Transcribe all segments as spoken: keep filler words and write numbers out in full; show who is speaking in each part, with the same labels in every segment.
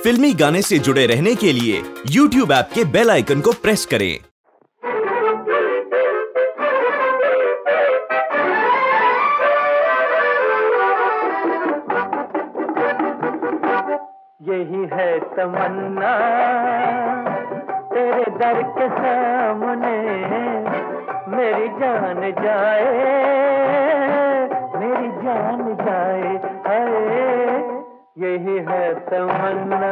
Speaker 1: फिल्मी गाने से जुड़े रहने के लिए यूट्यूब ऐप के बेल आइकन को प्रेस करें।
Speaker 2: यही है तमन्ना तेरे दर के सामने, मेरी जान जाए, मेरी जान जाए, हाय। यही है तमन्ना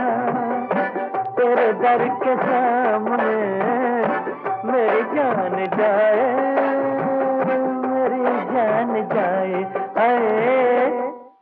Speaker 2: तेरे दर के सामने, मेरी जान जाए, मेरी जान जाए, हाय।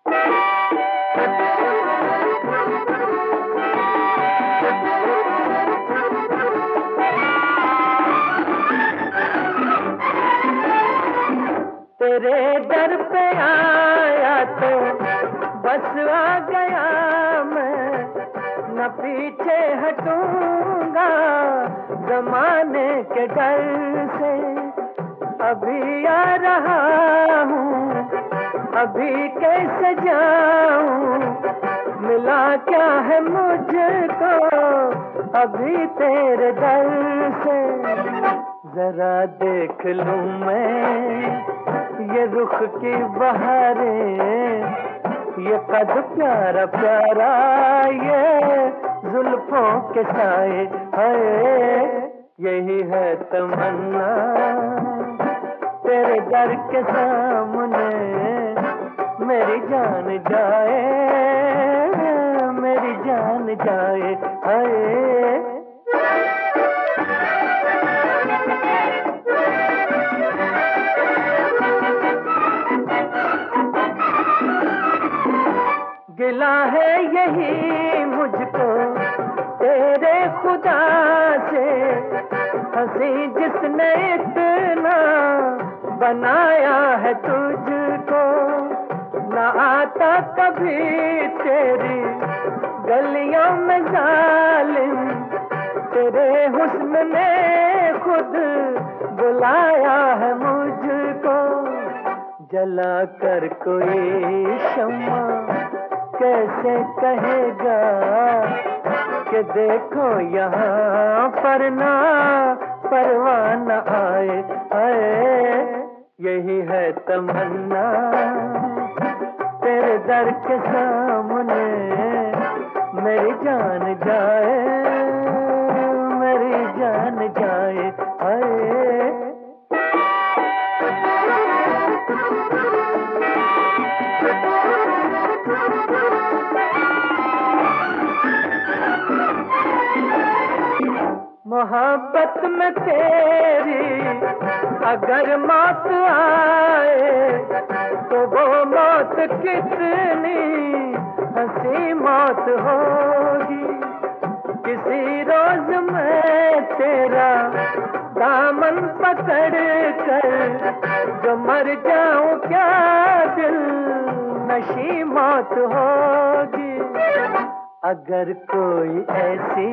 Speaker 2: तेरे दर पे आया तो बस आ गया मैं, न पीछे हटूंगा जमाने के डर से। अभी आ रहा हूँ, अभी कैसे जाऊँ, मिला क्या है मुझको अभी तेरे दर से। जरा देख लूँ मैं ये रुख की बहारें, ये कद प्यारा प्यारा, ये जुल्फों के साए, हाय। यही है तमन्ना तेरे दर के सामने, मेरी जान जाए, मेरी जान जाए, हाय। गिला है यही मुझको तेरे खुदा से, हंसी जिसने इतना बनाया है तुझको। न आता कभी तेरी गलियों में जालिम, तेरे हुस्न ने खुद बुलाया है मुझको। जला कर कोई शम्मा कैसे कहेगा कि देखो यहाँ पर ना परवाना आए, आए। यही है तमन्ना तेरे दर के सामने, मेरी जान जाए, मेरी जान जाए, आए। मोहब्बत में तेरी अगर मौत आए तो वो मौत कितनी हंसी मौत होगी। किसी रोज मैं तेरा दामन पकड़ कर जो मर जाऊं क्या दिल नशी मौत होगी। अगर कोई ऐसी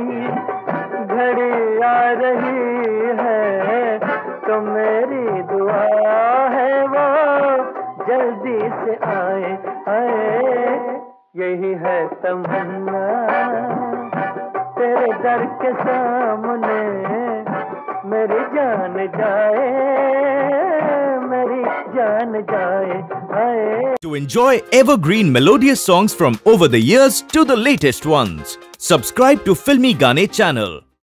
Speaker 2: घड़ी आ रही है तो मेरी दुआ है वो जल्दी से आए, आए। यही है तमन्ना तेरे दर के सामने, मेरी जान जाए, मेरी जान जाए, आए।
Speaker 1: To enjoy evergreen melodious songs from over the years to the latest ones, subscribe to Filmy Gaane channel.